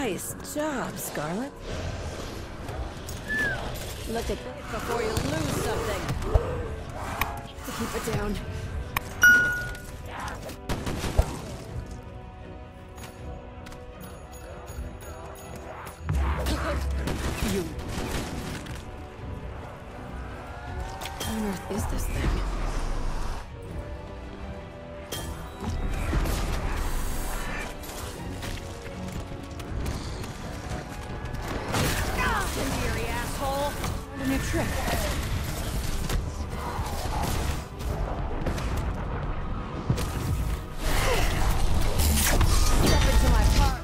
Nice job, Scarlet. Look at this before you lose something. To keep it down. You. What on earth is this thing? New trick. Step into my park.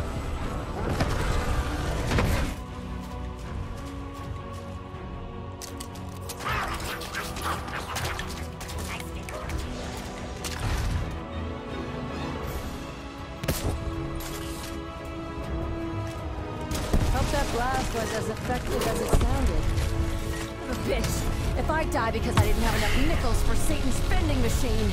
Hope that blast was as effective as it sounded. Bitch! If I die because I didn't have enough nickels for Satan's vending machine!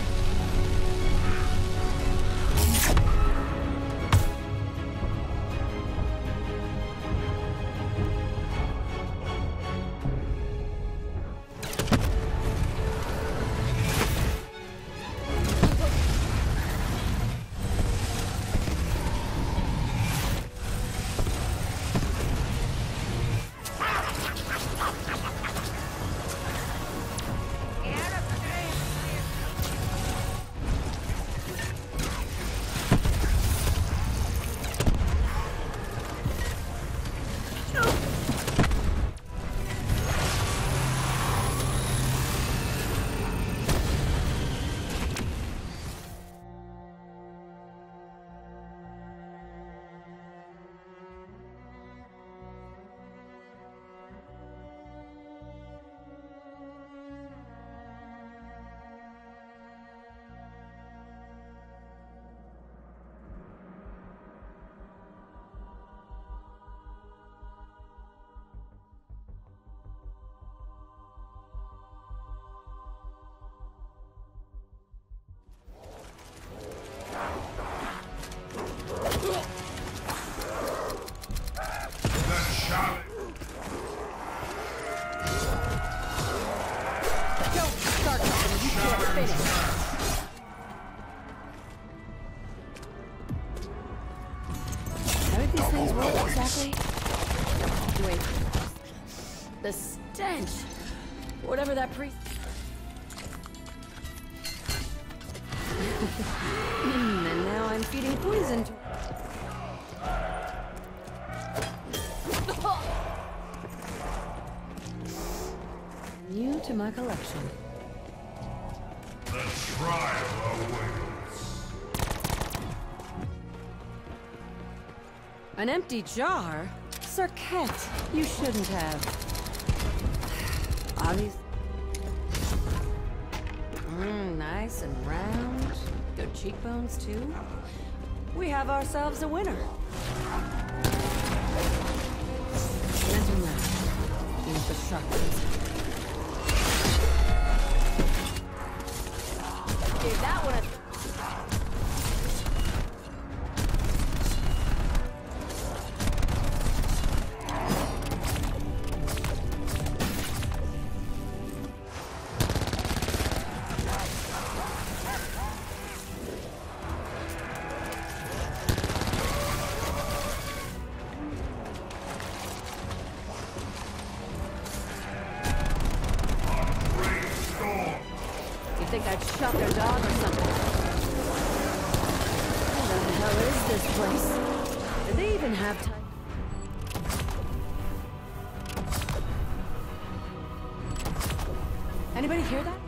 How did these things work exactly? Wait. The stench! Whatever that priest... And now I'm feeding poison to... New to my collection. The trial awaits. An empty jar? Cirquette, you shouldn't have. Obviously. Nice and round. Good cheekbones, too. We have ourselves a winner. Mental now. Use the shotguns. Gave that one a... think I'd shot their dog or something. What the hell is this place? Do they even have time? Anybody hear that?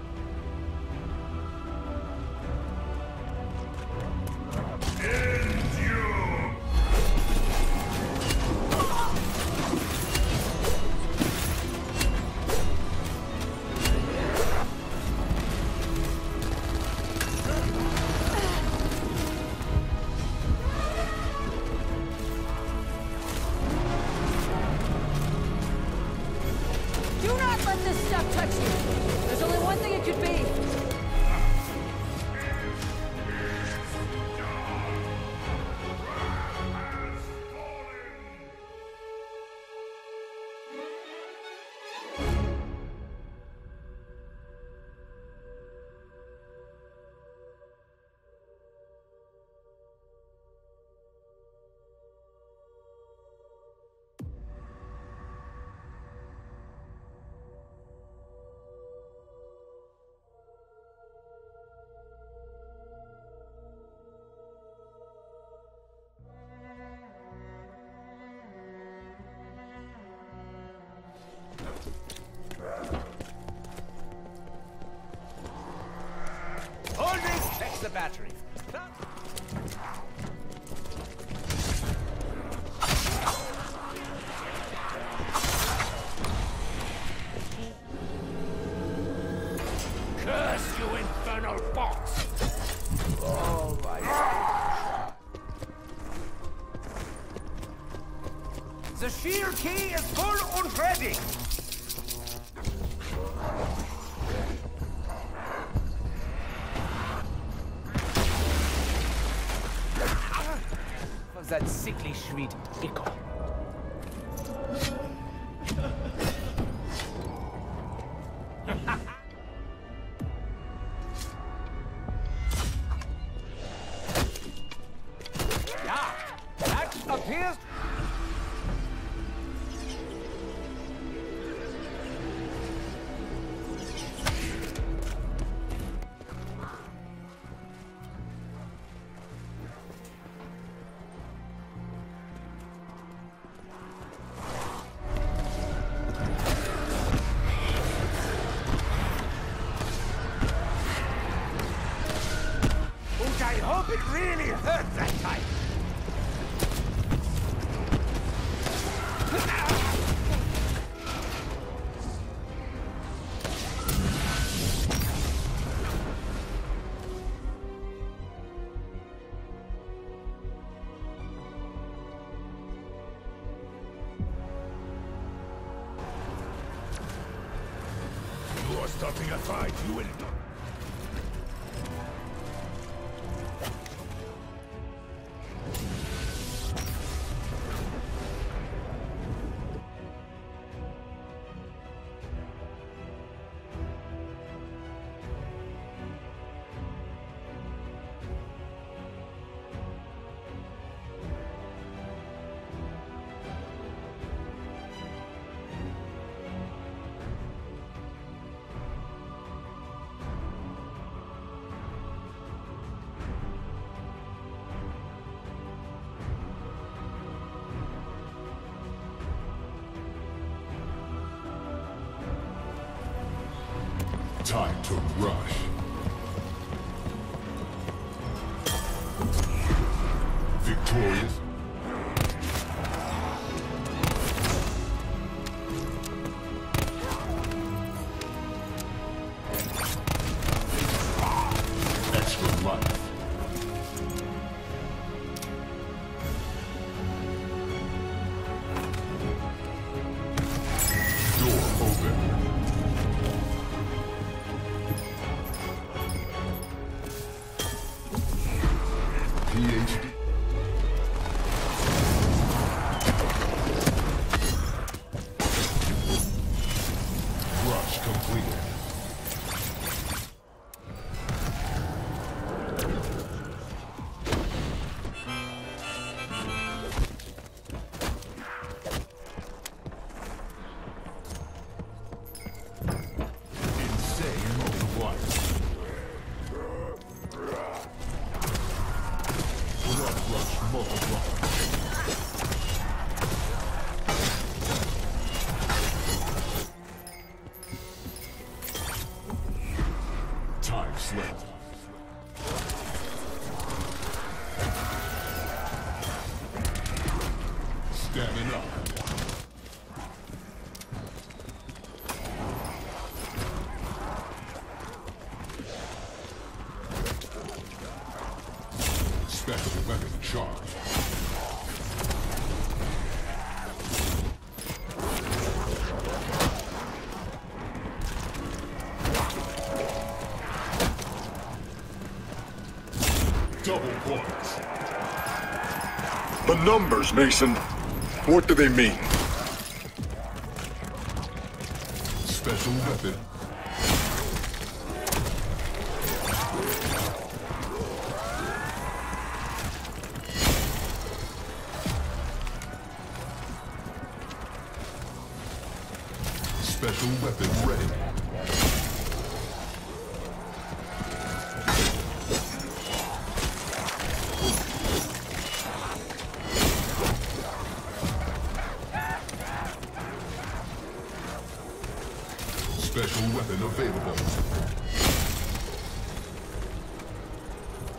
Do not let this stuff touch you! There's only one thing it could be! battery. Curse you, infernal box! Oh my God. The shield key is full and ready! Was that sickly sweet echo? Yeah, that appears... I hope it really hurt that time. You are starting a fight, you will. Time to rush. Victorious. Extra life. Door open. PhD. Rush completed. Insane multiply. Blood rush multiply. Time slipped. Stamina. Special weapon charge. Double points. The numbers, Mason. What do they mean? Special weapon. Special weapon ready. Special weapon available.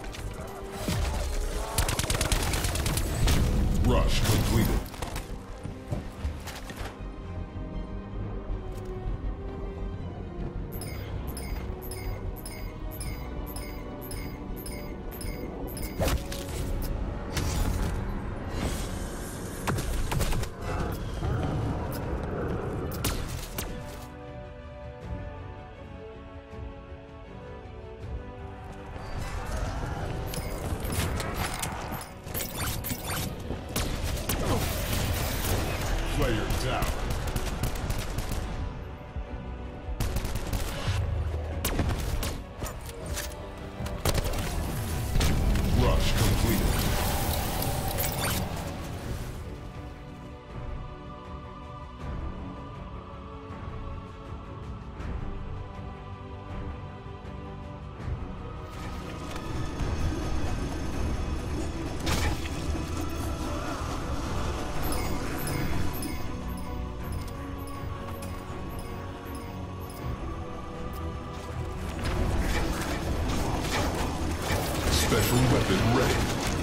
Special weapon ready.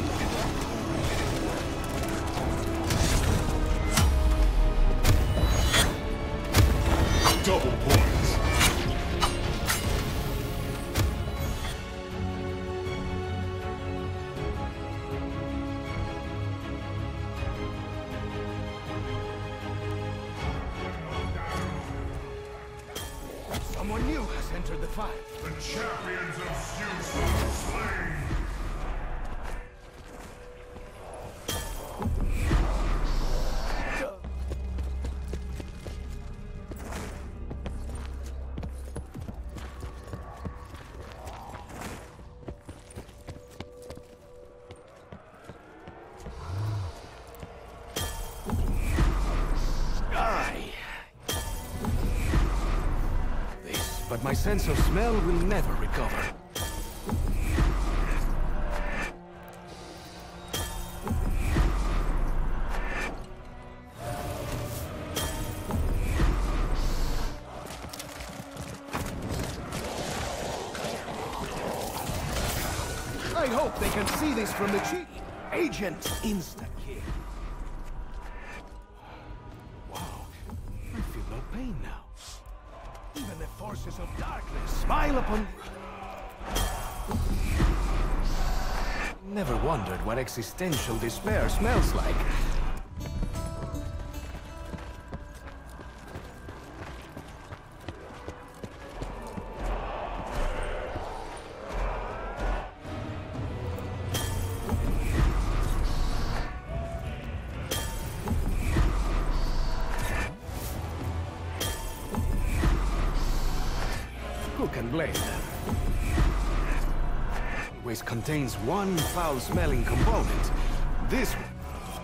Double points. Someone new has entered the fight. The champions of Zeus are slain. But my sense of smell will never recover. I hope they can see this from the cheek. Agent Insta-Kill. Wow, I feel no pain now. Even the forces of darkness smile upon... Never wondered what existential despair smells like. Who can blame them? Waste contains one foul-smelling component. This one.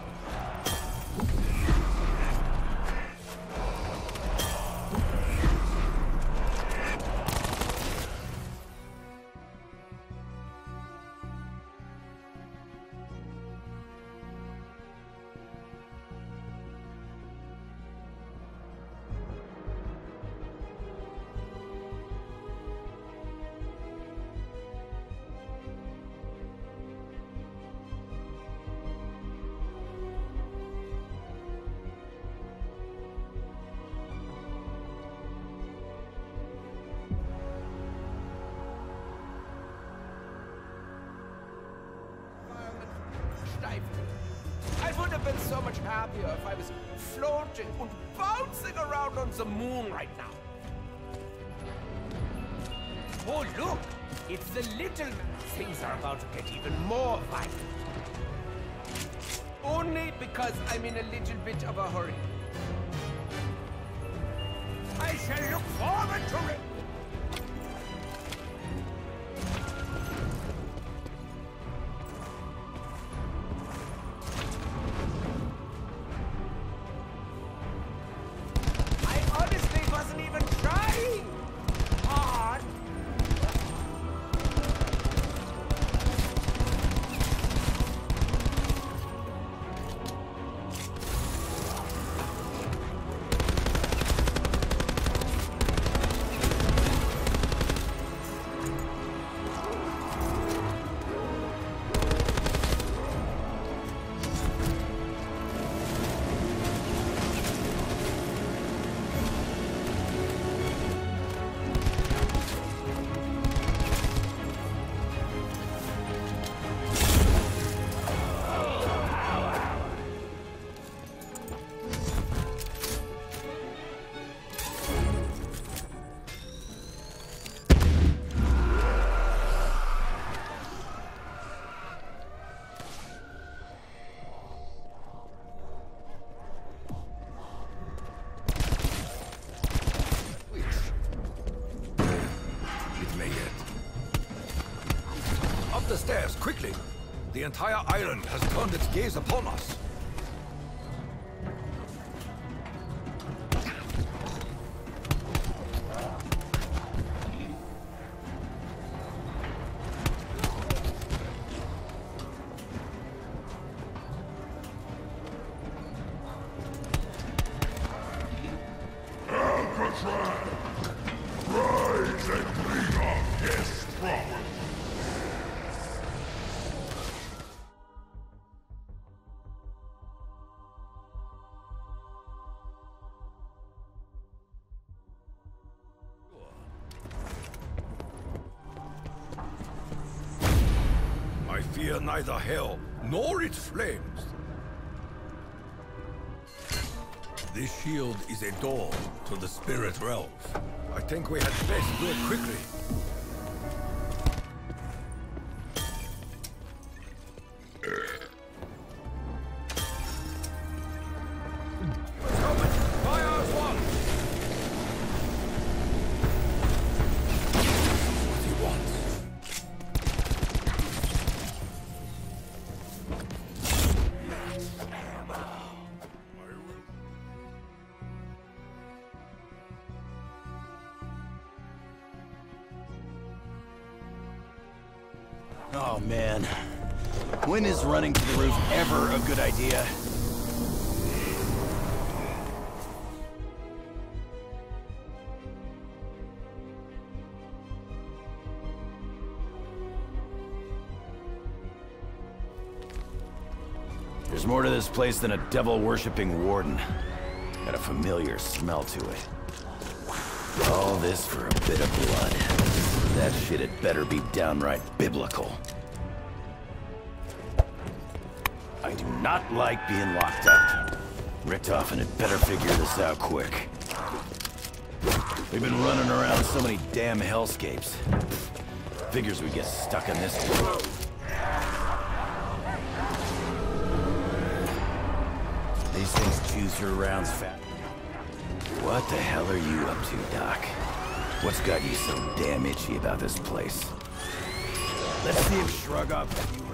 I would have been so much happier if I was floating and bouncing around on the moon right now. Oh, look! It's the little man. Things are about to get even more violent. Only because I'm in a little bit of a hurry. I shall look forward to it! The stairs, quickly! The entire island has turned its gaze upon us. Alcatraz! Rise and bring our guests proper! fear neither hell nor its flames. This shield is a door to the spirit realms. I think we had best do it quickly. Oh man, when is running to the roof ever a good idea? There's more to this place than a devil-worshipping warden. Got a familiar smell to it. All this for a bit of blood. That shit had better be downright biblical. I do not like being locked up. Richtofen had better figure this out quick. We've been running around so many damn hellscapes. Figures we get stuck in this one. These things choose your rounds fast. What the hell are you up to, Doc? What's got you so damn itchy about this place? Let's see him shrug off a few rounds.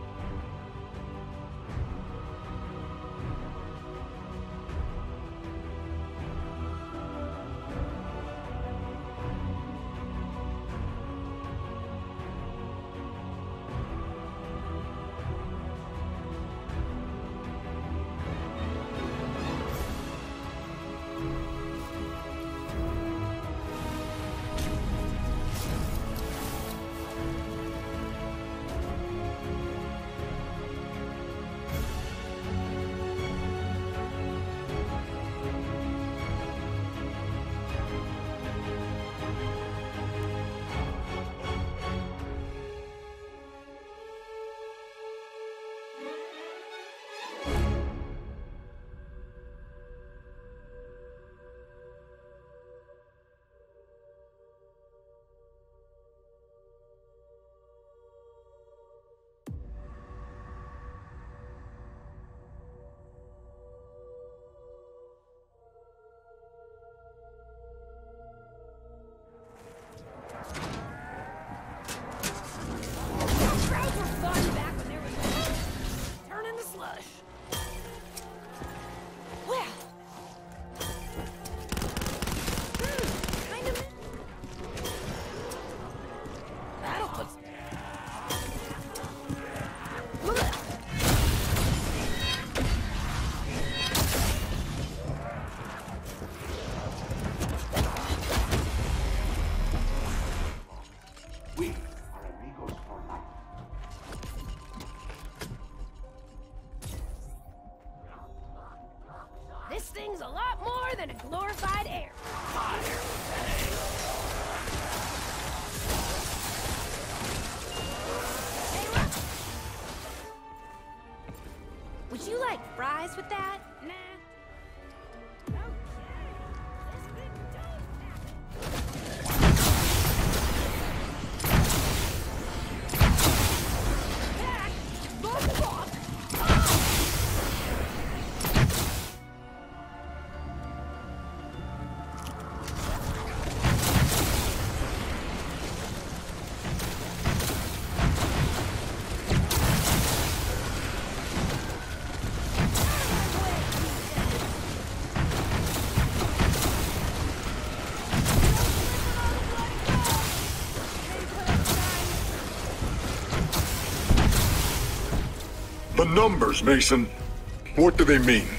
This thing's a lot more than a glorified air. Hey, look! Would you like fries with that? Nah. The numbers, Mason. What do they mean?